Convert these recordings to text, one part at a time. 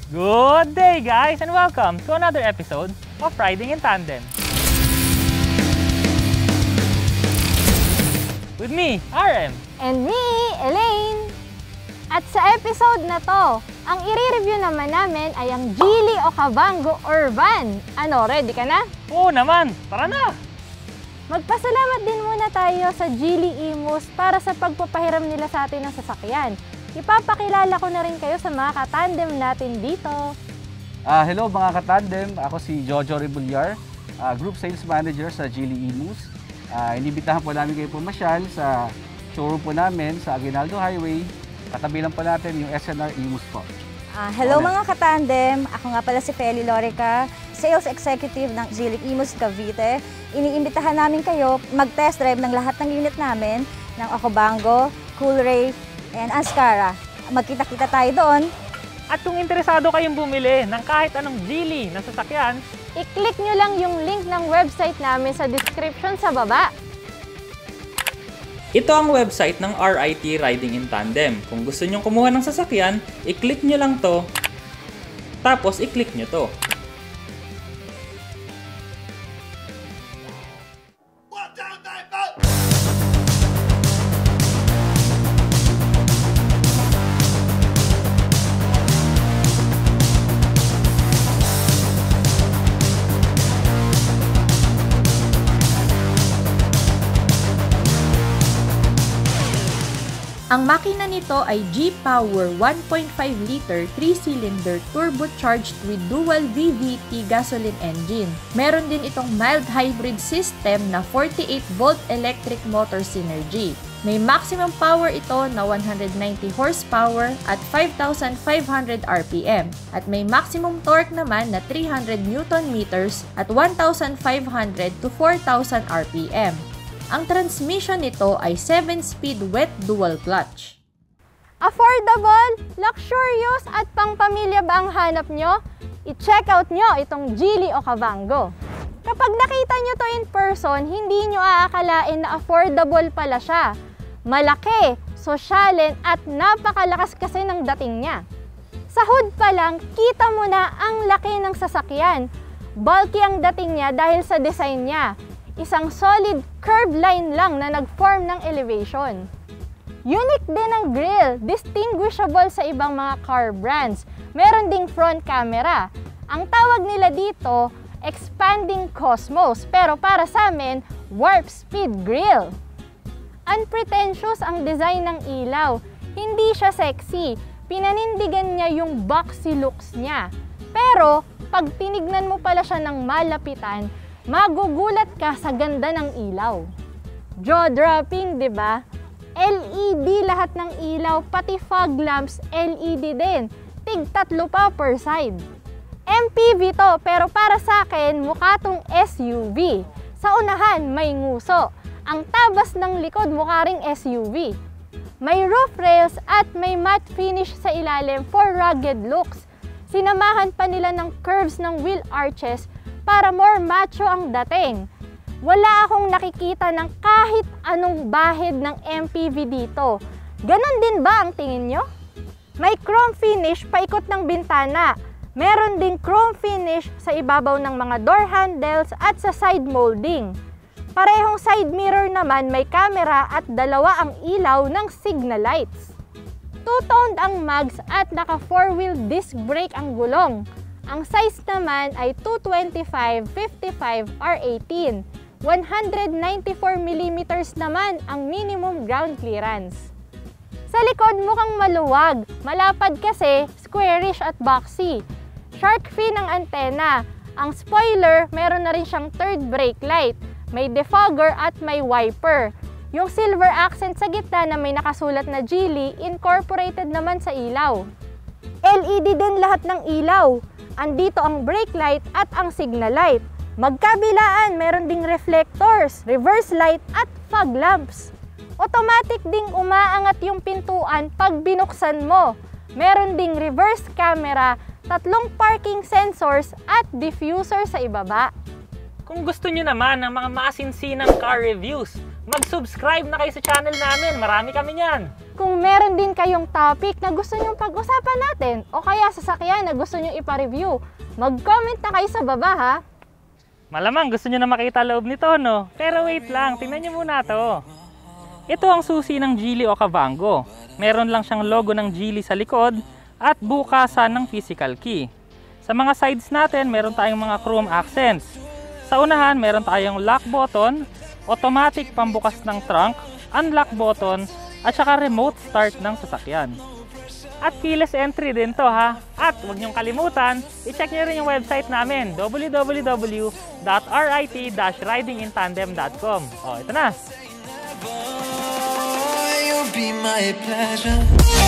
Good day guys and welcome to another episode of Riding in Tandem. With me, RM. And me, Elaine. At sa episode na to, ang i-review naman namin ay ang Geely Okavango Urban. Ano, ready ka na? Oo naman, tara na! Magpasalamat din muna tayo sa Geely Imus para sa pagpapahiram nila sa atin ng sasakyan. Ipapakilala ko na rin kayo sa mga katandem natin dito. Hello mga katandem, ako si Jojo Rebullar, Group Sales Manager sa Geely Imus. Inibitahan po namin kayo pumasyal sa showroom po namin sa Aguinaldo Highway. Katabi lang po natin yung SNR Imus po. Hello mga katandem, ako nga pala si Feli Lorica, Sales Executive ng Geely Imus Cavite. Iniimbitahan namin kayo mag-test drive ng lahat ng unit namin, ng Okavango, Coolray, and Ascara. Magkita-kita tayo doon. At kung interesado kayong bumili ng kahit anong Geely na sasakyan, I-click nyo lang yung link ng website namin sa description sa baba. Ito ang website ng RIT Riding in Tandem. Kung gusto nyong kumuha ng sasakyan, i-click nyo lang to, tapos i-click nyo to. Ang makina nito ay G-Power 1.5-liter 3-cylinder turbocharged with dual VVT gasoline engine. Meron din itong mild hybrid system na 48-volt electric motor synergy. May maximum power ito na 190 horsepower at 5,500 RPM at may maximum torque naman na 300 Newton meters at 1,500 to 4,000 RPM. Ang transmission nito ay 7-speed wet dual clutch. Affordable, luxurious at pangpamilya ba ang hanap nyo? I-check out nyo itong Geely Okavango. Kapag nakita nyo to in person, hindi nyo aakalain na affordable pala siya. Malaki, sosyalin at napakalakas kasi ng dating niya. Sa hood pa lang, kita mo na ang laki ng sasakyan. Bulky ang dating niya dahil sa design niya. Isang solid curved line lang na nag-form ng elevation. Unique din ang grille, distinguishable sa ibang mga car brands. Meron ding front camera. Ang tawag nila dito, expanding cosmos, pero para sa amin, warp speed grille. Unpretentious ang design ng ilaw. Hindi siya sexy. Pinanindigan niya yung boxy looks niya. Pero, pag tinignan mo pala siya ng malapitan, magugulat ka sa ganda ng ilaw. Jaw-dropping, di ba? LED lahat ng ilaw, pati fog lamps LED din. Tig 3 pa per side. MPV to, pero para sa akin, mukha tong SUV. Sa unahan, may nguso. Ang tabas ng likod, mukha ring SUV. May roof rails at may matte finish sa ilalim for rugged looks. Sinamahan pa nila ng curves ng wheel arches para more macho ang dating. Wala akong nakikita ng kahit anong bahid ng MPV dito. Ganon din ba ang tingin nyo? May chrome finish paikot ng bintana. Meron ding chrome finish sa ibabaw ng mga door handles at sa side molding. Parehong side mirror naman may camera at dalawa ang ilaw ng signal lights. Two-toned ang mags at naka 4-wheel disc brake ang gulong. Ang size naman ay 225/55 R18. 194mm naman ang minimum ground clearance. Sa likod mukhang maluwag, malapad kasi, squarish at boxy. Shark fin ang antena. Ang spoiler, meron na rin siyang third brake light. May defogger at may wiper. Yung silver accent sa gitna na may nakasulat na Geely, incorporated naman sa ilaw. LED din lahat ng ilaw. Andito ang brake light at ang signal light. Magkabilaan, meron ding reflectors, reverse light at fog lamps. Automatic ding umaangat yung pintuan pag binuksan mo. Meron ding reverse camera, 3 parking sensors at diffuser sa ibaba. kung gusto nyo naman ng mga masinsinang car reviews, mag-subscribe na kayo sa channel namin. Marami kami niyan. kung meron din kayong topic na gusto nyong pag-usapan natin o kaya sasakyan na gusto nyong ipa-review, mag-comment na kayo sa baba ha. Malamang gusto nyo na makita loob nito, no? Pero wait lang, tingnan nyo muna to. Ito ang susi ng Geely Okavango. Meron lang siyang logo ng Geely sa likod at bukasan ng physical key. Sa mga sides natin, meron tayong mga chrome accents. Sa unahan, meron tayong lock button, automatic pambukas ng trunk, unlock button, at saka remote start ng sasakyan. At keyless entry din to ha. At huwag niyong kalimutan, i-check niyo rin yung website namin, www.rit-ridingintandem.com. O, ito na. You'll be my pleasure.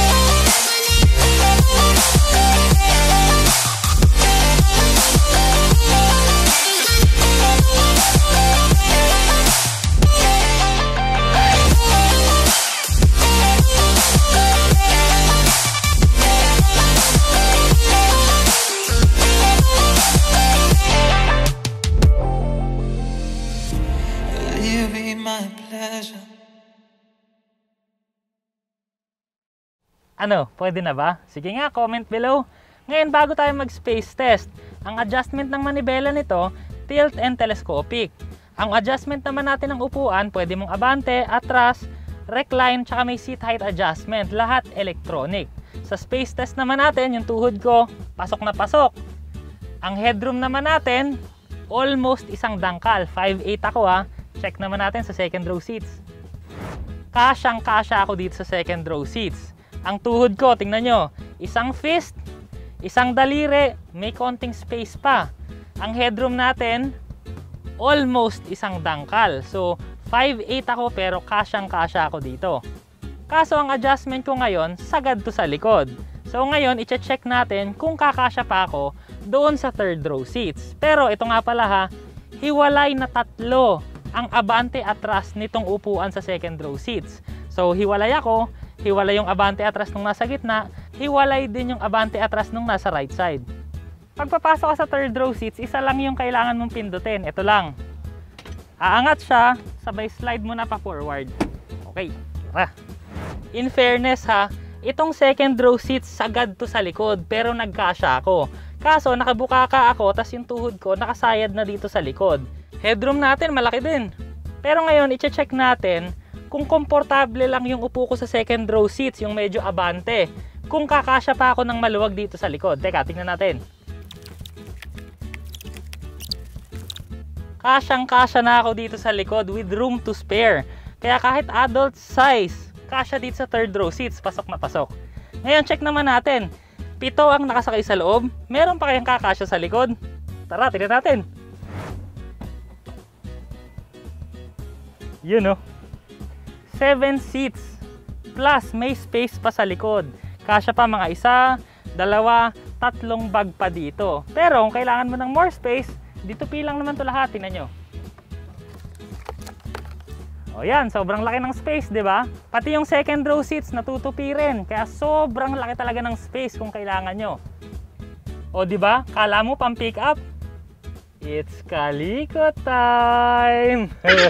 Ano, pwede na ba? Sige nga, comment below. Ngayon, bago tayo mag-space test, ang adjustment ng manibela nito, tilt and telescopic. Ang adjustment naman natin ng upuan, pwede mong abante, atras, recline, tsaka may seat height adjustment. Lahat electronic. Sa space test naman natin, yung tuhod ko, pasok na pasok. Ang headroom naman natin, almost isang dangkal. 5'8" ako ha. Check naman natin sa second row seats. Kasyang-kasya ako dito sa second row seats. Ang tuhod ko, tingnan nyo, isang fist, isang daliri, may konting space pa. Ang headroom natin, almost isang dangkal. So, 5'8" ako pero kasyang-kasya ako dito. Kaso ang adjustment ko ngayon, sagad to sa likod. So ngayon, i-check natin kung kakasya pa ako doon sa third row seats. Pero ito nga pala ha, hiwalay na tatlo ang abante atras nitong upuan sa second row seats. So hiwalay ako, hiwalay yung abante atras nung nasa gitna, hiwalay din yung abante atras nung nasa right side. Pagpapasok ka sa third row seats, isa lang yung kailangan mong pindutin. Ito lang. Aangat siya, sabay slide mo na pa forward. Okay, tara. In fairness ha, itong second row seats sagad to sa likod pero nagkasya ako. Kaso nakabuka ka ako, tas yung tuhod ko nakasayad na dito sa likod. Headroom natin malaki din. Pero ngayon, i-check natin kung komportable lang yung upo ko sa second row seats, yung medyo abante. Kung kakasya pa ako ng maluwag dito sa likod. Teka, tingnan natin. Kasyang-kasya na ako dito sa likod with room to spare. Kaya kahit adult size, kasya dito sa third row seats, pasok na pasok. Ngayon, check naman natin. 7 ang nakasakay sa loob. Meron pa kayang kakasya sa likod? Tara, tingnan natin. Yun o. 7 seats. Plus, may space pa sa likod. Kasya pa mga 1, 2, 3 bag pa dito. Pero kung kailangan mo ng more space, dito pilang naman to lahat. Tingnan nyo. O yan, sobrang laki ng space, di ba? Pati yung second row seats natutupi rin. Kaya sobrang laki talaga ng space kung kailangan nyo. O di ba? Kala mo pang pick up? It's Kaliko time!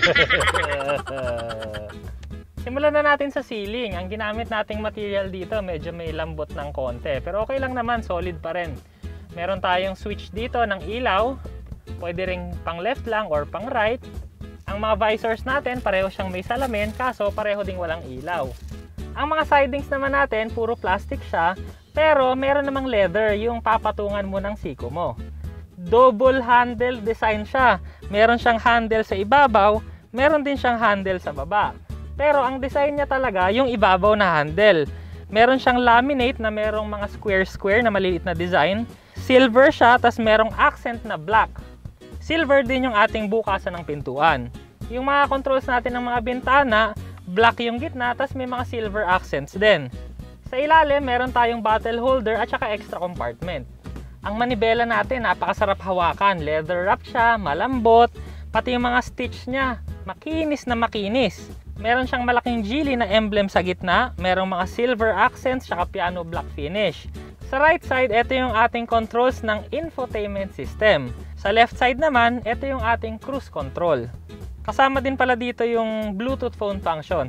Simulan na natin sa ceiling. Ang ginamit nating material dito, medyo may lambot ng konti. Pero okay lang naman, solid pa rin. Meron tayong switch dito ng ilaw. Pwede ring pang left lang or pang right. Ang mga visors natin, pareho siyang may salamin, kaso pareho ding walang ilaw. Ang mga sidings naman natin, puro plastic siya, pero meron namang leather, yung papatungan mo ng siko mo. Double handle design siya. Meron siyang handle sa ibabaw, meron din siyang handle sa baba. Pero ang design niya talaga, yung ibabaw na handle. Meron siyang laminate na merong mga square-square na maliliit na design. Silver siya, tas merong accent na black. Silver din yung ating bukasan ng pintuan. Yung mga controls natin ng mga bintana, black yung gitna, tas may mga silver accents din. Sa ilalim, meron tayong bottle holder at saka extra compartment. Ang manibela natin, napakasarap hawakan. Leather wrap siya, malambot, pati yung mga stitch niya, makinis na makinis. Meron siyang malaking Geely na emblem sa gitna, merong mga silver accents, saka piano black finish. Sa right side, ito yung ating controls ng infotainment system. Sa left side naman, ito yung ating cruise control. Kasama din pala dito yung Bluetooth phone functions.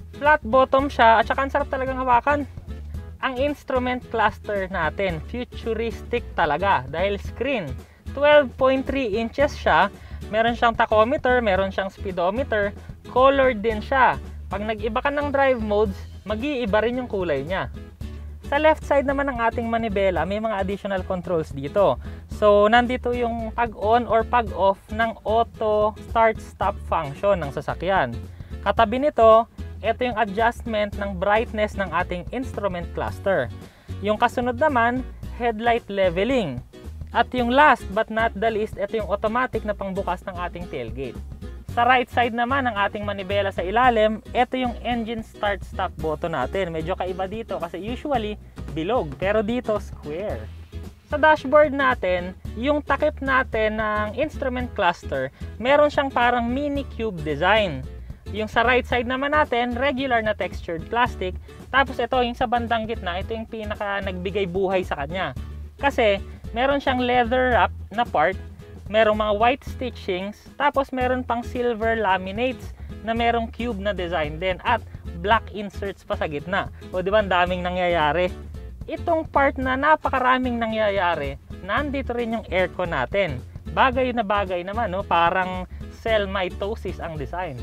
Flat bottom siya at saka ang sarap talagang hawakan. Ang instrument cluster natin, futuristic talaga dahil screen. 12.3 inches siya, meron siyang tachometer, meron siyang speedometer, colored din siya. Pag nag-iba ka ng drive modes, mag-iiba rin yung kulay niya. Sa left side naman ng ating manibela, may mga additional controls dito. So, nandito yung pag-on or pag-off ng auto start-stop function ng sasakyan. Katabi nito, ito yung adjustment ng brightness ng ating instrument cluster. Yung kasunod naman, headlight leveling. At yung last but not the least, ito yung automatic na pangbukas ng ating tailgate. Sa right side naman ng ating manibela sa ilalim, ito yung engine start-stop button natin. Medyo kaiba dito kasi usually bilog, pero dito square. Sa dashboard natin, yung takip natin ng instrument cluster, meron siyang parang mini cube design. Yung sa right side naman natin, regular na textured plastic. Tapos ito, yung sa bandang gitna, ito yung pinaka nagbigay buhay sa kanya. Kasi meron siyang leather wrap na part, merong mga white stitchings, tapos meron pang silver laminates na merong cube na design din at black inserts pa sa gitna. O di ba, ang daming nangyayari. Itong part na napakaraming nangyayari, nandito rin yung aircon natin. Bagay na bagay naman, no? Parang cell mitosis ang design.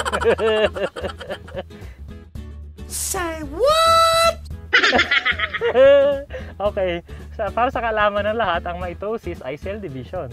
Say what? Okay, para sa kalaman ng lahat, ang mitosis ay cell division.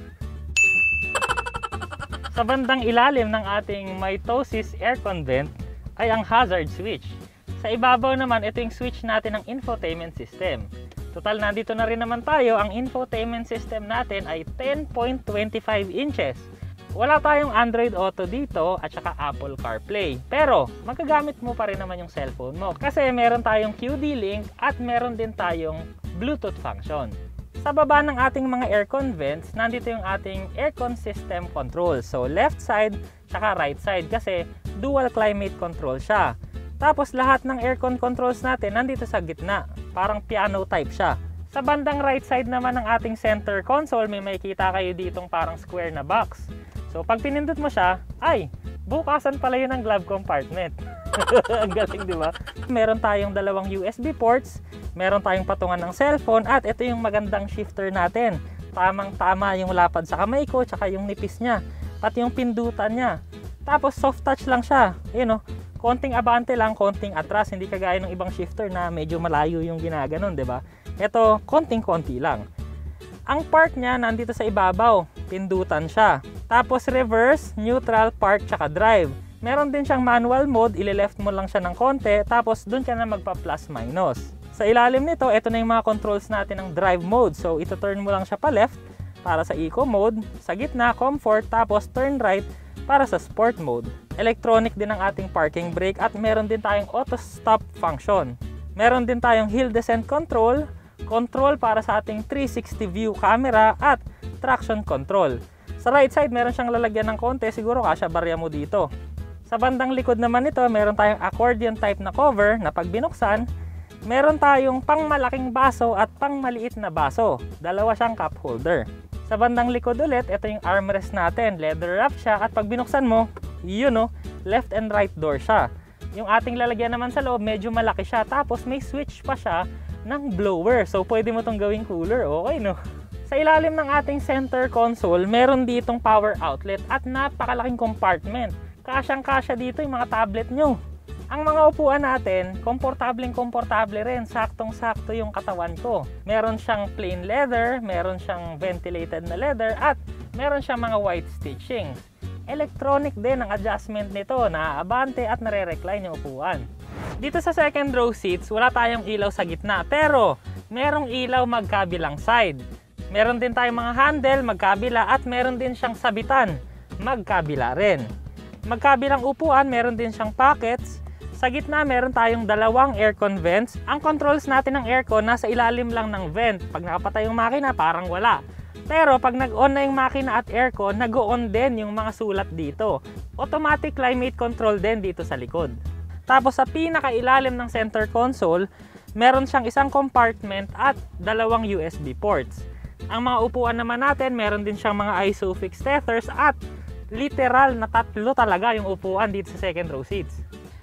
Sa bandang ilalim ng ating mitosis aircon vent ay ang hazard switch. Sa ibabaw naman, ito yung switch natin ng infotainment system. Total, nandito na rin naman tayo. Ang infotainment system natin ay 10.25 inches. Wala tayong Android Auto dito at saka Apple CarPlay. Pero, magagamit mo pa rin naman yung cellphone mo kasi meron tayong QD-Link at meron din tayong Bluetooth function. Sa baba ng ating mga aircon vents, nandito yung ating aircon system control. So, left side saka right side kasi dual climate control siya. Tapos, lahat ng aircon controls natin nandito sa gitna. Parang piano type siya. Sa bandang right side naman ng ating center console, may makikita kayo ditong parang square na box. So, pag pinindot mo siya, ay, bukasan pala yun ang glove compartment. Ang galing, di ba? Meron tayong dalawang USB ports, meron tayong patungan ng cellphone, at ito yung magandang shifter natin. Tamang-tama yung lapad sa kamay ko, tsaka yung nipis niya, pati yung pindutan niya. Tapos, soft touch lang siya. You know, konting abante lang, konting atras, hindi kagaya ng ibang shifter na medyo malayo yung ginaganon, di ba? Ito, konting-konti lang. Ang park niya nandito sa ibabaw, pindutan siya. Tapos reverse, neutral, park, tsaka drive. Meron din siyang manual mode, ile-left mo lang siya ng konti, tapos doon ka na magpa-plus minus. Sa ilalim nito, ito na yung mga controls natin ng drive mode. So, ito turn mo lang siya pa left para sa eco mode, sa gitna, comfort, tapos turn right para sa sport mode. Electronic din ang ating parking brake at meron din tayong auto stop function. Meron din tayong hill descent control, control para sa ating 360 view camera at traction control. Sa right side, meron siyang lalagyan ng konti, siguro kasya barya mo dito. Sa bandang likod naman nito, meron tayong accordion type na cover na pag binuksan, meron tayong pang malaking baso at pang maliit na baso. Dalawa siyang cup holder. Sa bandang likod ulit, ito yung armrest natin. Leather wrap siya at pag binuksan mo, yun o, left and right door siya. Yung ating lalagyan naman sa loob, medyo malaki siya. Tapos may switch pa siya ng blower. So pwede mo itong gawing cooler. Okay, no? Sa ilalim ng ating center console, meron ditong power outlet at napakalaking compartment. Kasyang-kasya dito yung mga tablet nyo. Ang mga upuan natin, komportableng-komportable rin. Saktong-sakto yung katawan ko. Meron siyang plain leather, meron siyang ventilated na leather, at meron siyang mga white stitchings. Electronic din ang adjustment nito, naaabante at nare-recline yung upuan. Dito sa second row seats, wala tayong ilaw sa gitna, pero merong ilaw magkabilang side. Meron din tayong mga handle magkabila at meron din siyang sabitan magkabila rin. Magkabilang upuan, meron din siyang pockets. Sa gitna, meron tayong dalawang aircon vents. Ang controls natin ng aircon, nasa ilalim lang ng vent. Pag nakapatay yung makina, parang wala. Pero pag nag-on na yung makina at aircon, nag-on din yung mga sulat dito. Automatic climate control din dito sa likod. Tapos sa pinakailalim ng center console, meron siyang isang compartment at dalawang USB ports. Ang mga upuan naman natin, meron din siyang mga ISOFIX tethers at literal na tatlo talaga yung upuan dito sa second row seats.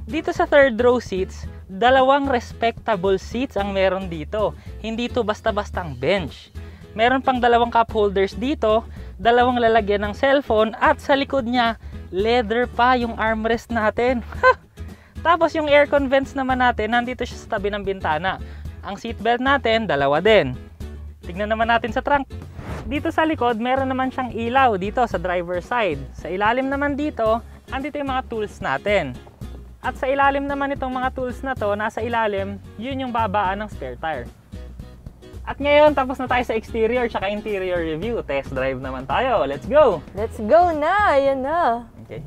Dito sa third row seats, 2 respectable seats ang meron dito. Hindi to basta-bastang bench. Meron pang 2 cup holders dito, 2 lalagyan ng cellphone, at sa likod niya, leather pa yung armrest natin. Tapos yung aircon vents naman natin, nandito siya sa tabi ng bintana. Ang seatbelt natin, 2 din. Tignan naman natin sa trunk. Dito sa likod, meron naman siyang ilaw dito sa driver side. Sa ilalim naman dito, andito yung mga tools natin. At sa ilalim naman itong mga tools na to, nasa ilalim, yun yung babaan ng spare tire. At ngayon, tapos na tayo sa exterior tsaka interior review. Test drive naman tayo. Let's go! Let's go na! Ayan na! Okay.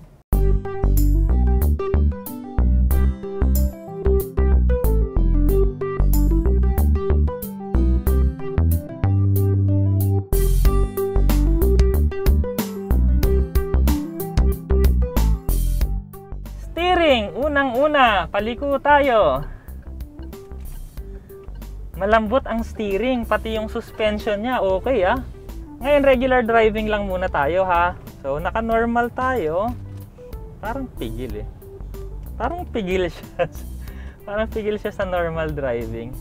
Steering! Unang-una, paliko tayo. Malambot ang steering, pati yung suspension niya, okay ah. Ngayon, regular driving lang muna tayo ha. So, naka-normal tayo. Parang pigil eh. Parang pigil siya. Parang pigil siya sa normal driving.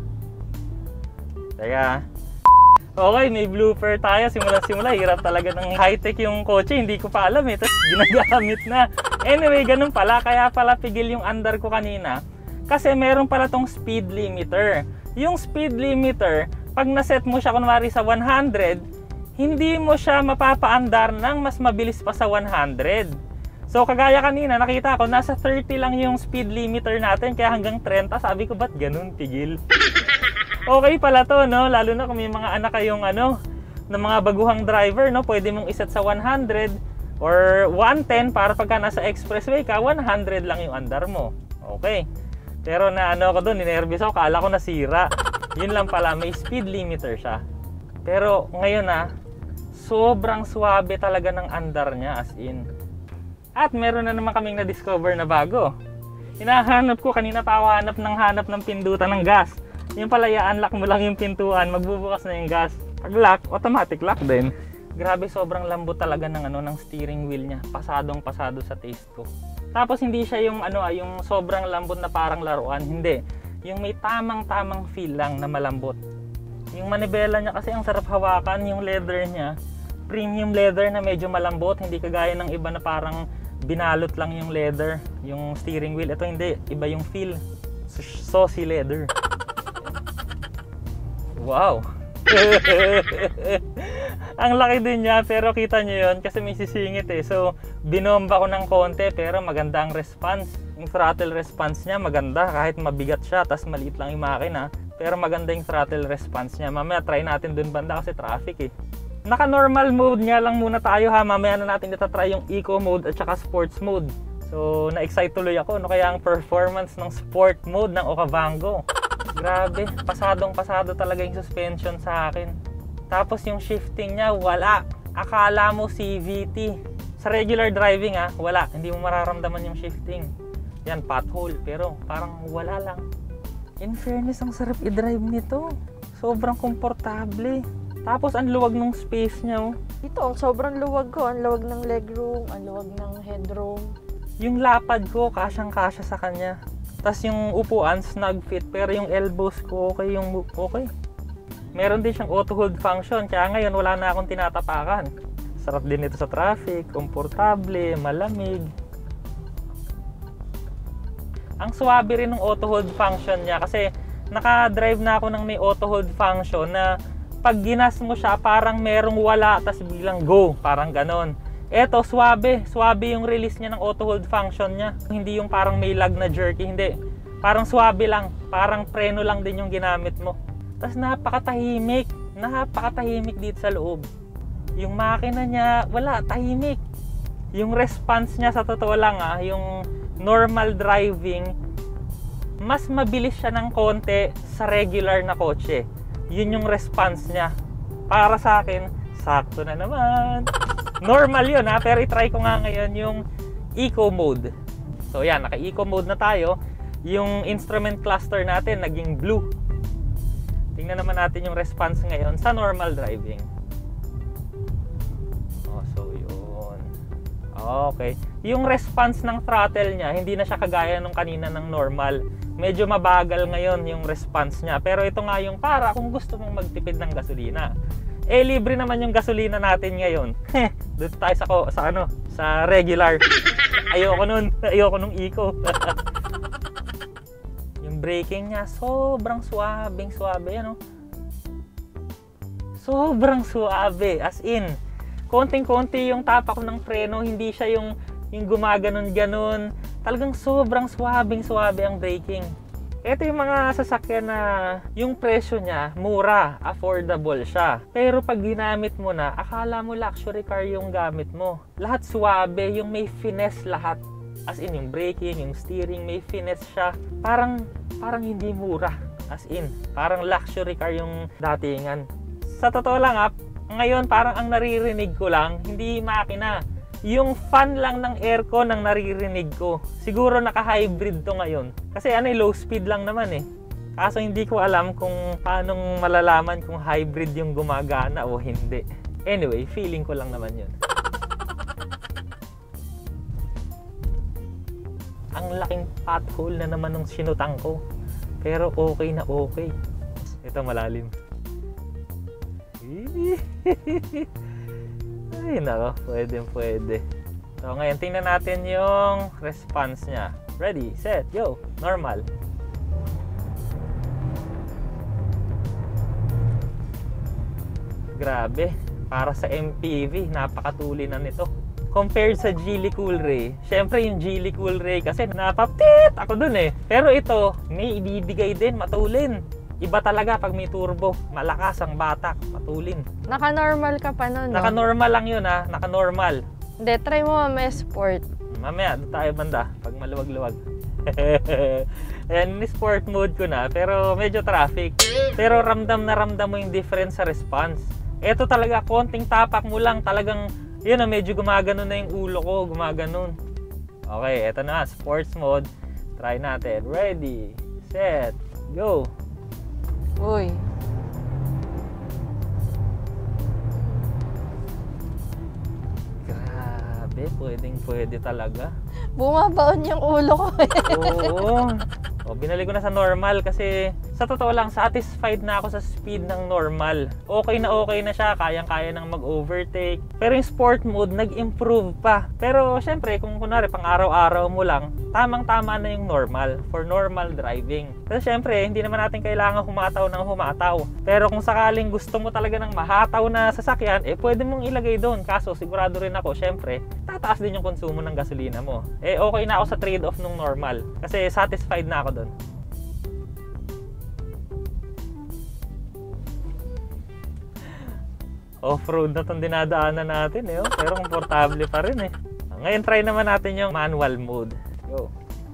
Teka. Okay, may blooper tayo. Simula-simula, hirap talaga ng high-tech yung kotse. Hindi ko pa alam eh. Tapos ginagamit na. Anyway, ganun pala. Kaya pala pigil yung andar ko kanina. Kasi meron pala tong speed limiter. Yung speed limiter, pag naset mo siya kunwari sa 100, hindi mo siya mapapaandar ng mas mabilis pa sa 100. So kagaya kanina, nakita ko, nasa 30 lang yung speed limiter natin, kaya hanggang 30, sabi ko, ba't ganun, tigil? Okay pala to, no? Lalo na kung may mga anak kayong ng mga baguhang driver, no? Pwede mong iset sa 100 or 110 para pagka nasa expressway ka, 100 lang yung andar mo. Okay. Pero na ako doon, ninervous ako, kala ko nasira. Yun lang pala, may speed limiter siya. Pero ngayon sobrang swabe talaga ng andar niya, as in. At meron na naman kaming na-discover na bago. Hinahanap ko, kanina pa ako hanap ng pindutan ng gas. Yung pala, i-unlock mo lang yung pintuan, magbubukas na yung gas. Pag lock, automatic lock din. Grabe, sobrang lambot talaga ng ng steering wheel niya. Pasadong-pasado sa taste ko. Tapos hindi siya yung yung sobrang lambot na parang laruan, hindi. Yung may tamang-tamang feel lang na malambot. Yung manibela niya kasi ang sarap hawakan, yung leather niya, premium leather na medyo malambot, hindi kagaya ng iba na parang binalot lang yung leather, yung steering wheel. Ito hindi, iba yung feel. Saucy leather. Wow. Ang laki din niya, pero kita nyo yun kasi may sisingit eh. So binomba ko ng konti, pero maganda ang response. Yung throttle response niya maganda, kahit mabigat siya, tas maliit lang yung makina, pero maganda yung throttle response niya. Mamaya try natin dun banda kasi traffic eh. Naka normal mode nga lang muna tayo ha. Mamaya na natin itatry yung eco mode at saka sports mode. So na-excite tuloy ako, kaya ang performance ng sport mode ng Okavango, grabe, pasadong-pasado talaga yung suspension sa akin. Tapos yung shifting niya, wala. Akala mo CVT. Sa regular driving wala. Hindi mo mararamdaman yung shifting. Yan, pothole. Pero parang wala lang. In fairness, ang sarap i-drive nito. Sobrang komportable. Tapos ang luwag ng space niya. Ito, sobrang luwag ko. Ang luwag ng legroom, ang luwag ng headroom. Yung lapad ko, kasyang-kasya sa kanya. Tapos yung upuan, snug fit. Pero yung elbows ko, okay. Meron din siyang auto hold function, kaya ngayon wala na akong tinatapakan. Sarap din ito sa traffic, komportable, malamig. Ang swabe rin ng auto hold function niya kasi naka-drive na ako ng may auto hold function na pag ginas mo siya parang merong wala tas bilang go, parang ganon. Eto, swabe yung release niya ng auto hold function niya. Hindi yung parang may lag na jerky, hindi. Parang swabe lang, parang preno lang din yung ginamit mo. Tapos napakatahimik dito sa loob. Yung makina niya, wala, tahimik. Yung response niya sa totoo lang yung normal driving, mas mabilis siya ng konti sa regular na kotse. Yun yung response niya. Para sa akin, sakto na naman. Normal yun pero i-try ko nga ngayon yung eco mode. So yan, naka-eco mode na tayo. Yung instrument cluster natin naging blue. Tingnan naman natin yung response ngayon sa normal driving. So yun. Okay. yung response ng throttle niya, hindi na siya kagaya nung kanina ng normal. Medyo mabagal ngayon yung response niya. Pero ito nga yung para kung gusto mong magtipid ng gasolina. Eh, libre naman yung gasolina natin ngayon. Doon tayo sa regular. Ayoko nun. Ayoko nung eco. Yung braking niya, sobrang suabe, ano? Sobrang suabe. As in, konting-konti yung tapak ng preno, hindi siya yung gumaganon-ganon. Talagang sobrang suabe ang braking. Ito yung mga sasakyan na yung presyo niya, mura, affordable siya. Pero pag ginamit mo na, akala mo luxury car yung gamit mo. Lahat suabe, yung may finesse lahat. As in, yung braking, yung steering, may finesse siya. Parang hindi mura. As in, parang luxury car yung datingan. Sa totoo lang, ngayon parang ang naririnig ko lang, hindi makina. Yung fan lang ng aircon ang naririnig ko. Siguro naka-hybrid to ngayon. Kasi low speed lang naman eh. Kaso hindi ko alam kung paano malalaman kung hybrid yung gumagana o hindi. Anyway, feeling ko lang naman yun. Ang laking pothole na naman nung sinutang ko. Pero okay na okay. Ito malalim. Ay nako, pwede. So ngayon tingnan natin yung response niya. Ready, set, go. Normal. Grabe, para sa MPV, napakatuli na nito. Compared sa Geely Coolray, syempre yung Geely Coolray kasi napaptit ako dun eh. Pero ito, may ibibigay din, matulin. Iba talaga pag may turbo, malakas ang batak, matulin. Naka-normal ka pa nun, no? Naka-normal lang yun naka-normal. Hindi, try mo mamaya sport. Mamaya, doon tayo banda, pag maluwag-luwag. Ayan, sport mode ko na, pero medyo traffic. Pero ramdam na ramdam mo yung difference sa response. Ito talaga, konting tapak mo lang, talagang, yun medyo gumaganon na yung ulo ko, gumaganon. Okay, eto na, sports mode. Try natin. Ready, set, go. Uy. Grabe, pwede talaga. Bumabaon yung ulo ko eh. Oo. Binali ko na sa normal kasi sa totoo lang, satisfied na ako sa speed ng normal. Okay na siya, kayang-kaya nang mag-overtake. Pero yung sport mode, nag-improve pa. Pero syempre, kung kunwari pang araw-araw mo lang, tamang-tama na yung normal for normal driving. Kasi syempre, hindi naman natin kailangan humataw ng humataw. Pero kung sakaling gusto mo talaga ng mahataw na sasakyan, pwede mong ilagay doon. Kaso sigurado rin ako, syempre, tataas din yung konsumo ng gasolina mo. Okay na ako sa trade-off nung normal. Kasi satisfied na ako doon. Off-road na itong dinadaanan natin pero komportable pa rin Ngayon try naman natin yung manual mode. Go.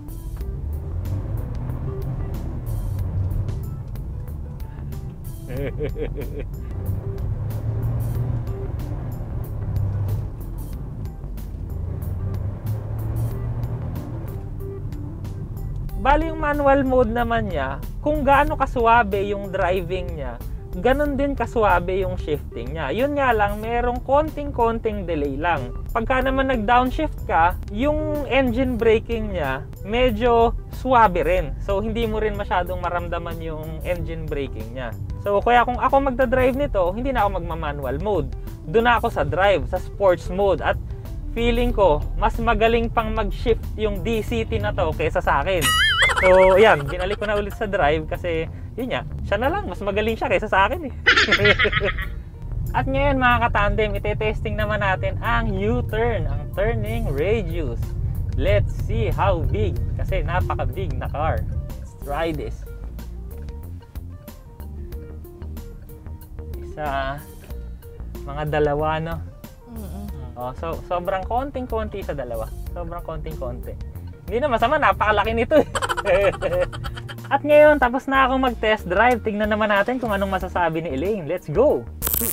Bali yung manual mode naman niya, kung gaano kasuwabe yung driving niya, ganon din kasuwabe yung shifting niya. Yun nga lang, merong konting delay lang. Pagka naman nag-downshift ka, yung engine braking niya, medyo suwabe rin. So, hindi mo rin masyadong maramdaman yung engine braking niya. So, kaya kung ako magdadrive nito, hindi na ako magma-manual mode. Doon na ako sa drive, sa sports mode. At feeling ko, mas magaling pang mag-shift yung DCT na to kaysa sa akin. So, yan, binalik ko na ulit sa drive kasi, yun nga, siya na lang, mas magaling siya kaysa sa akin At ngayon mga katandem, ite-testing naman natin ang U-turn, ang turning radius. Let's see how big, kasi napaka-big na car. Let's try this. Isa, mga dalawa, no? So, sobrang konting-konti sa dalawa. Sobrang konting-konti. Hindi na masama, napakalaki nito At ngayon, tapos na akong mag-test drive. Tingnan naman natin kung anong masasabi ni Elaine. Let's go!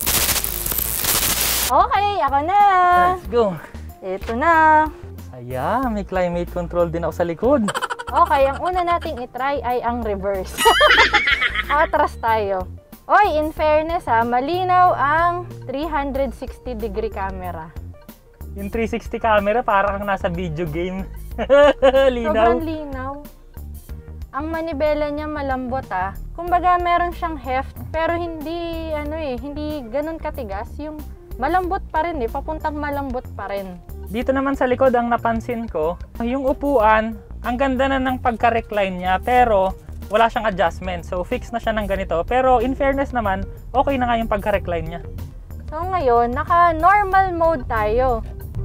Okay, ako na! Let's go! Ito na! Ayan, may climate control din ako sa likod. Okay, ang una nating itry ay ang reverse. Atras tayo. In fairness malinaw ang 360 degree camera. Yung 360 camera, para kang nasa video game. Linaw. Sobrang linaw. Ang manibela niya malambot Kumbaga meron siyang heft, pero hindi, hindi ganun katigas. Yung malambot pa rin papuntang malambot pa rin. Dito naman sa likod, ang napansin ko, yung upuan, ang ganda na ng pagka-recline niya, pero wala siyang adjustment. So, fix na siya ng ganito. Pero, in fairness naman, okay na nga yung pagka-recline niya. So, ngayon, naka-normal mode tayo.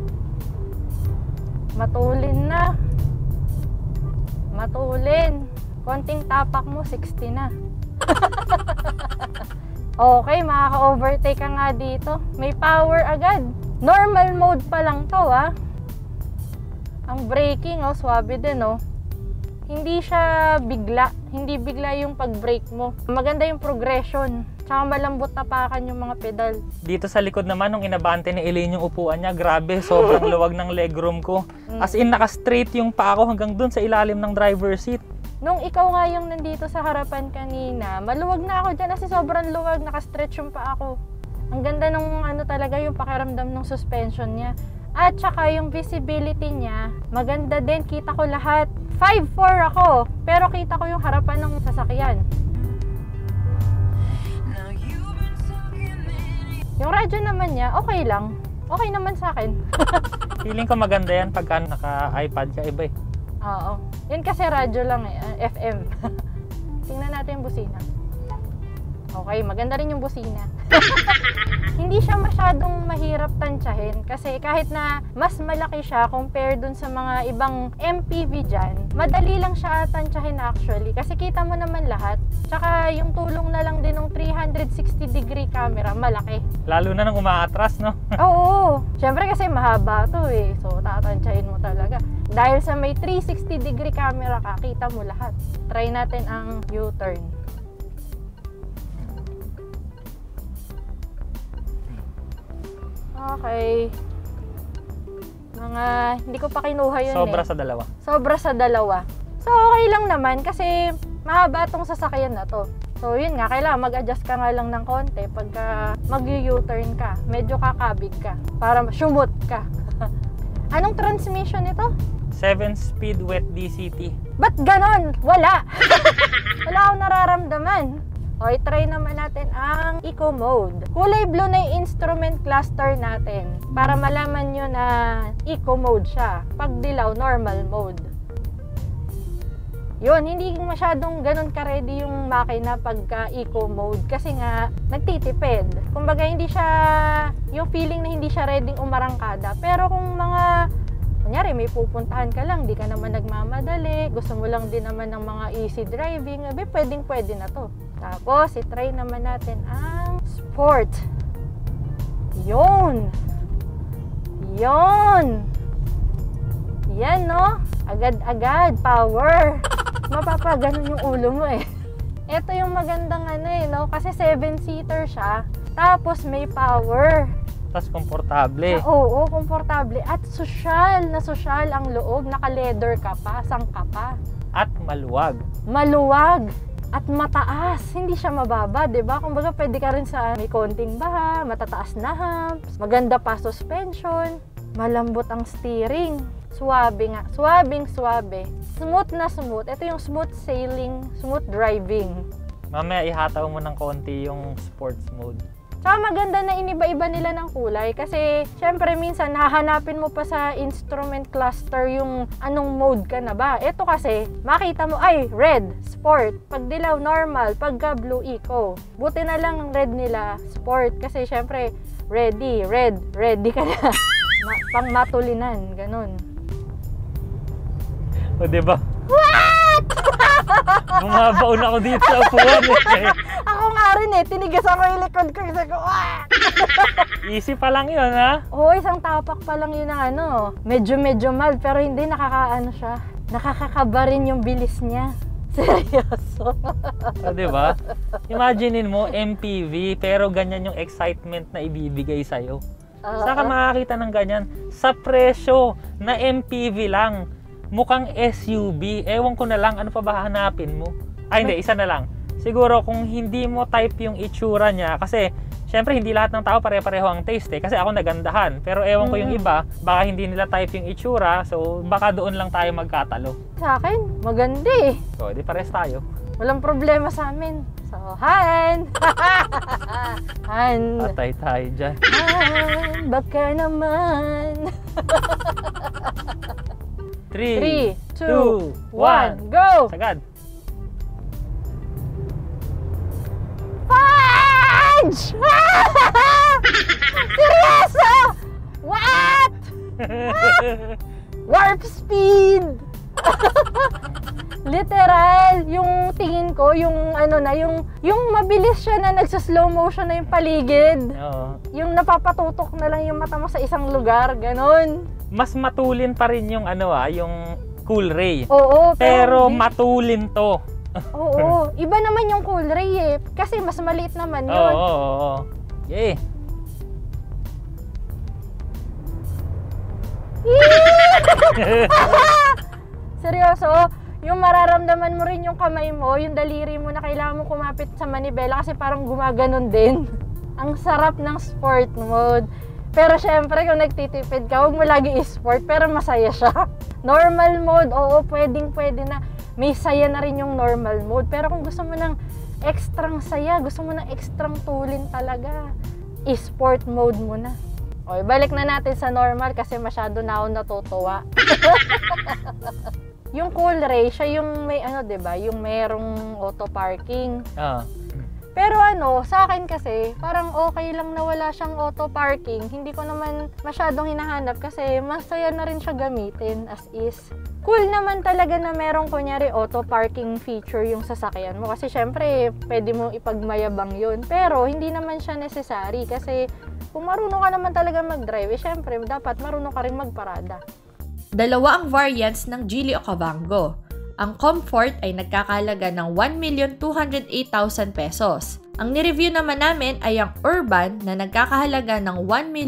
Matulin na. Matulin. Konting tapak mo, 60 na. Okay, makaka-overtake ka nga dito. May power agad. Normal mode pa lang to Ang braking swabe din Hindi siya bigla. Hindi bigla yung pag-brake mo. Maganda yung progression. Tsaka malambot tapakan yung mga pedal. Dito sa likod naman, nung inabante ni Elaine yung upuan niya, grabe, sobrang luwag ng legroom ko. As in, naka-straight yung paa ko hanggang dun sa ilalim ng driver seat. Nung ikaw nga yung nandito sa harapan kanina, maluwag na ako dyan kasi sobrang luwag, naka-stretch yung paa ko. Ang ganda nung talaga yung pakiramdam ng suspension niya. At saka yung visibility niya, maganda din, kita ko lahat. 5'4" ako, pero kita ko yung harapan ng sasakyan. Yung radyo naman niya, okay lang. Okay naman sa akin. Feeling ko maganda yan pagka naka-iPad ka, iba Oo. Yun kasi radyo lang FM. Tingnan natin yung busina. Okay, maganda rin yung busina. Hindi siya masyadong mahirap tansyahin kasi kahit na mas malaki siya compare dun sa mga ibang MPV dyan, madali lang siya tansyahin actually kasi kita mo naman lahat. Tsaka yung tulong na lang din ng 360-degree camera, malaki. Lalo na nung umaatras, no? Oo. Siyempre kasi mahaba to So, tatansyahin mo talaga. Dahil sa may 360-degree camera ka, kita mo lahat. Try natin ang U-turn. Okay. Hindi ko pa kinuha yun Sobra sa dalawa. Sobra sa dalawa. So, okay lang naman kasi mahaba tong sasakyan na to. So, yun nga, kailangan mag-adjust ka nga lang ng konti pagka mag-U-turn ka. Medyo kakabig ka para shumot ka. Anong transmission ito? 7-speed wet DCT. Ba't ganon? Wala! Wala akong nararamdaman. Okay, try naman natin ang Eco Mode. Kulay blue na yung instrument cluster natin para malaman nyo na Eco Mode siya. Pag dilaw, normal mode. Yun, hindi masyadong ganun ka-ready yung makina pagka Eco Mode kasi nga nagtitipid. Kumbaga hindi siya, yung feeling na hindi siya ready umarangkada. Pero kung kunyari may pupuntahan ka lang, di ka naman nagmamadali, gusto mo lang din naman ng mga easy driving, pwede na to. Tapos, itry naman natin ang Sport. Yun! Yan, no? Agad-agad, power! Mapapaganon yung ulo mo Ito yung magandang no? Kasi 7-seater siya, tapos may power. Tapos komportable. Oo, komportable. At sosyal na sosyal ang loob. Naka-leather ka pa, sangka pa. At maluwag. Maluwag. At mataas. Hindi siya mababa, diba? Kumbaga pwede ka rin sa may konting baha, matataas na humps, maganda pa suspension, malambot ang steering. Suwabe nga. Suwabe. Smooth na smooth. Ito yung smooth sailing, smooth driving. Mamaya ihataw mo ng konti yung sports mode. Tsaka maganda na iniba-iba nila ng kulay kasi syempre minsan hahanapin mo pa sa instrument cluster yung anong mode ka na ba. Ito kasi makita mo ay red, sport, pag dilaw normal, pagka blue eco. Buti na lang ang red nila sport kasi syempre ready ka na. Pang matulinan, ganun. O diba? What? Bumabaon ako dito sa upuan Ako nga rin tinigasan ko yung likod ko kasi ko, Easy pa lang yun, ha? Oo, isang tapak pa lang yun ng medyo mild, pero hindi siya. Nakakakaba rin yung bilis niya. Seryoso. O diba? Imaginein mo, MPV, pero ganyan yung excitement na ibibigay sa'yo. Saan ka makakita ng ganyan? Sa presyo na MPV lang. Mukhang SUV. Ewan ko na lang, ano pa ba hanapin mo? Ay, hindi, isa na lang. Siguro kung hindi mo type yung itsura niya, kasi Siyempre, hindi lahat ng tao pare-pareho ang taste kasi ako nagandahan. Pero ewan ko yung iba, baka hindi nila type yung itsura, so baka doon lang tayo magkatalo. Sa akin, maganda eh. So, di pares tayo. Walang problema sa amin. So, Han! Han! Patay tayo dyan. Han, baka naman. 3, 2, 2, 1, go! Sagad. Fudge! Seryoso! What? Warp speed! Literal, yung tingin ko, yung ano na, yung mabilis siya na nagsa-slow motion na yung paligid. Oo. Yung napapatutok na lang yung mata mo sa isang lugar, ganon. Mas matulin pa rin yung ano yung Cool Ray. Oo, Pero hindi. matulin to. Oo, iba naman yung Cool Ray eh. Kasi mas maliit naman yun. Oo. Yay. Seryoso, yung mararamdaman mo rin yung kamay mo, yung daliri mo na kailangan mo kumapit sa manibela kasi parang gumaganon din. Ang sarap ng sport mode. Pero syempre kung nagtitipid ka, huwag mo lagi i-sport pero masaya siya. Normal mode, oo, pwede na. May saya na rin yung normal mode. Pero kung gusto mo ng extrang saya, gusto mo ng extrang tulin talaga, i-sport mode mo na. Okay, balik na natin sa normal kasi masyado na ako natutuwa. Yung Cool Ray, siya yung may ano, 'di ba? Yung merong auto parking. Pero ano, sa akin kasi, parang okay lang na wala siyang auto parking. Hindi ko naman masyadong hinahanap kasi masaya na rin siya gamitin as is. Cool naman talaga na merong kunyari auto parking feature yung sasakyan mo. Kasi syempre, pwede mo ipagmayabang yun. Pero hindi naman siya necessary kasi kung marunong ka naman talaga mag-drive, syempre, dapat marunong ka rin magparada. Dalawa ang variants ng Geely Okavango. Ang Comfort ay nagkakahalaga ng 1,208,000 pesos. Ang nireview naman namin ay ang Urban na nagkakahalaga ng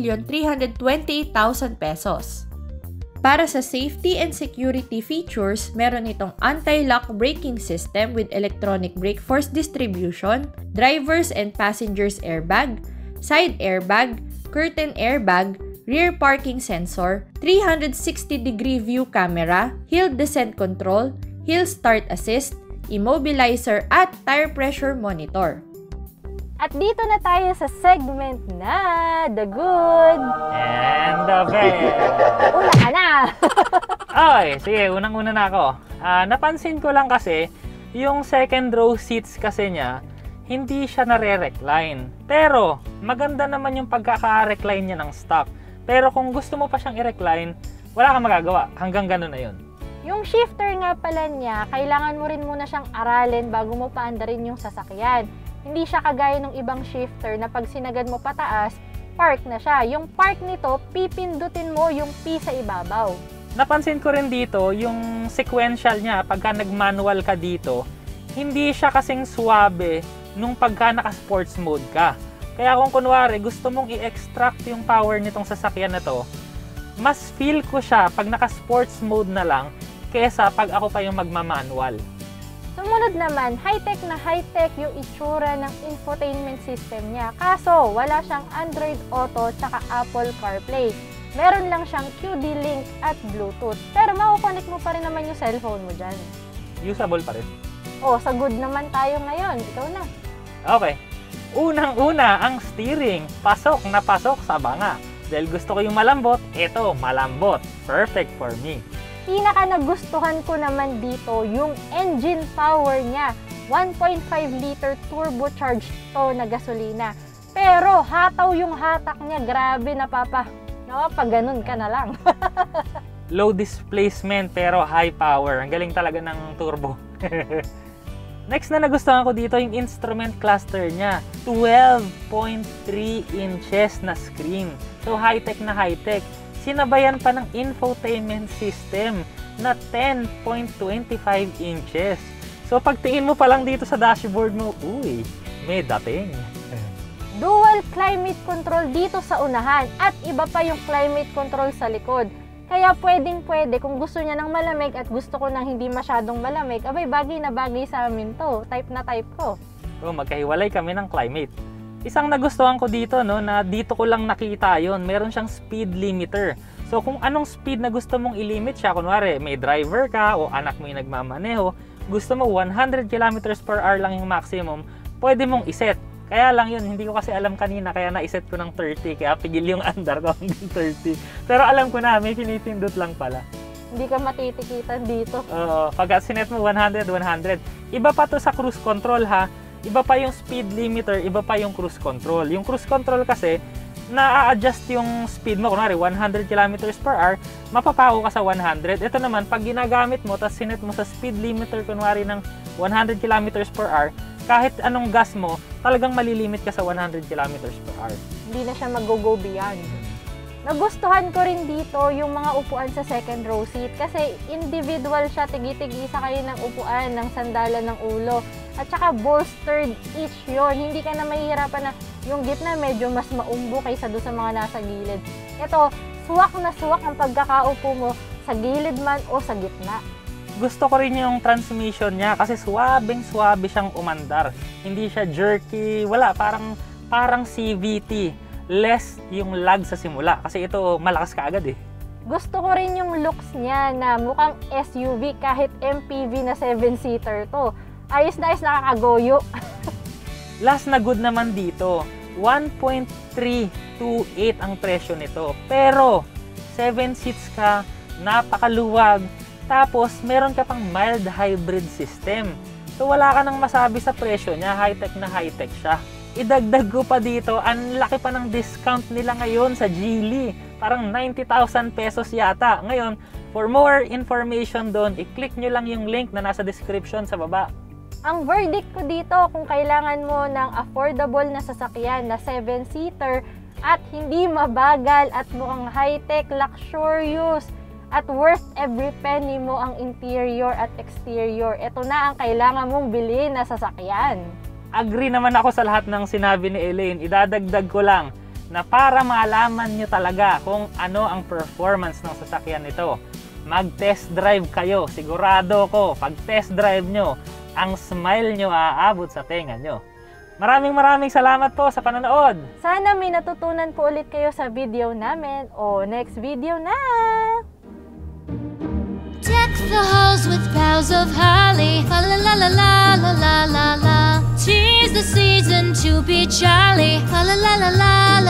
1,328,000 pesos. Para sa safety and security features, meron itong anti-lock braking system with electronic brake force distribution, drivers and passengers airbag, side airbag, curtain airbag, rear parking sensor, 360-degree view camera, hill descent control, hill start assist, immobilizer at tire pressure monitor. At dito na tayo sa segment na The Good And the Bad. Una ka na! Okay, sige, unang-una na ako. Napansin ko lang kasi, yung second row seats kasi niya, hindi siya nare-recline. Pero, maganda naman yung pagkaka-recline niya ng stock. Pero kung gusto mo pa siyang i-recline, wala kang magagawa. Hanggang ganun na yun. Yung shifter nga pala niya, kailangan mo rin muna siyang aralin bago mo paandarin yung sasakyan. Hindi siya kagaya ng ibang shifter na pag sinagad mo pataas, park na siya. Yung park nito, pipindutin mo yung P sa ibabaw. Napansin ko rin dito, yung sequential niya, pagka nag-manual ka dito, hindi siya kasing swabe nung pagka naka-sports mode ka. Kaya kung kunwari, gusto mong i-extract yung power nitong sasakyan na to, mas feel ko siya pag naka-sports mode na lang kesa pag ako pa yung magmamanual. Sumunod naman, high-tech na high-tech yung itsura ng infotainment system niya. Kaso, wala siyang Android Auto tsaka Apple CarPlay. Meron lang siyang QD-Link at Bluetooth. Pero makukonect mo pa rin naman yung cellphone mo dyan. Usable pa rin. Oh, sa good naman tayo ngayon. Ikaw na. Okay. Unang-una, ang steering. Pasok na pasok sa banga. Dahil gusto ko yung malambot, ito, malambot. Perfect for me. Pinaka nagustuhan ko naman dito yung engine power niya. 1.5 liter turbocharged to na gasolina. Pero hataw yung hatak niya. Grabe, napapaganon ka na lang. Low displacement pero high power. Ang galing talaga ng turbo. Next na nagustuhan ko dito yung instrument cluster niya. 12.3 inches na screen. So high-tech na high-tech. Sinabayan pa ng infotainment system na 10.25 inches. So pagtingin mo pa lang dito sa dashboard mo, uy, may dating. Dual climate control dito sa unahan at iba pa yung climate control sa likod. Kaya pwedeng-pwede kung gusto niya ng malamig at gusto ko ng hindi masyadong malamig, abay bagay na bagay sa amin to. Type na type ko. So magkahiwalay kami ng climate. Isang nagustuhan ko dito, no, na dito ko lang nakita yon, meron siyang speed limiter. So kung anong speed na gusto mong ilimit siya, kunwari may driver ka o anak mo yung nagmamaneho, gusto mo 100 km/h lang yung maximum, pwede mong iset. Kaya lang yun, hindi ko kasi alam kanina, kaya na-iset ko ng 30, kaya pigil yung andar ko hanggang 30. Pero alam ko na, may pinipindot lang pala. Hindi ka matitikitan dito. Pag sinet mo 100, 100. Iba pa to sa cruise control ha. Iba pa yung speed limiter, iba pa yung cruise control. Yung cruise control kasi, na-adjust yung speed mo. Kunwari, 100 km/h, mapapako ka sa 100. Ito naman, pag ginagamit mo, tapos sinet mo sa speed limiter, kunwari ng 100 km/h, kahit anong gas mo, talagang malilimit ka sa 100 km/h. Hindi na siya mag-go beyond. Nagustuhan ko rin dito yung mga upuan sa second row seat kasi individual siya, tigi-tigisa kayo ng upuan, ng sandalan ng ulo. At saka bolstered each yon. Hindi ka na mahihirapan na yung gitna medyo mas maumbo kaysa doon sa mga nasa gilid. Ito, suwak na suwak ang pagkakaupo mo sa gilid man o sa gitna. Gusto ko rin yung transmission niya kasi swabing-swabe siyang umandar. Hindi siya jerky, wala, parang CVT. Less yung lag sa simula kasi ito malakas ka agad eh. Gusto ko rin yung looks niya na mukhang SUV kahit MPV na 7-seater to. Ayos na ayos, nakakagoyo. Last na good naman dito, 1.328 ang presyo nito. Pero 7 seats ka, napakaluwag. Tapos, meron ka pang mild hybrid system. So, wala ka nang masabi sa presyo niya. High-tech na high-tech siya. Idagdag ko pa dito, ang laki pa ng discount nila ngayon sa Geely. Parang 90,000 pesos yata. Ngayon, for more information doon, i-click nyo lang yung link na nasa description sa baba. Ang verdict ko dito, kung kailangan mo ng affordable na sasakyan na 7-seater at hindi mabagal at mukhang high-tech, luxurious, at worth every penny mo ang interior at exterior, ito na ang kailangan mong bilhin na sasakyan. Agree naman ako sa lahat ng sinabi ni Elaine. Idadagdag ko lang na para malaman nyo talaga kung ano ang performance ng sasakyan nito, mag-test drive kayo. Sigurado ko, pag test drive nyo, ang smile nyo aabot sa tenga nyo. Maraming salamat po sa panonood. Sana may natutunan po ulit kayo sa video namin o next video na! Deck the halls with boughs of holly. La la la la la la la la la. 'Tis the season to be jolly. La la la la la.